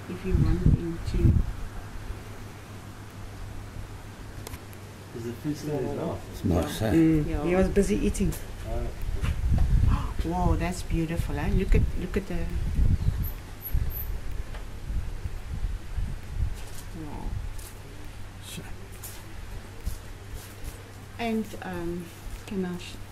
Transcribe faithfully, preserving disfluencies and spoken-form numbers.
if you want him to. Is the fish there as well? It's nice, eh? Mm. Yeah. He was busy eating. Oh. Wow, that's beautiful, eh? Look at look at the. Wow. So, And um, can I sh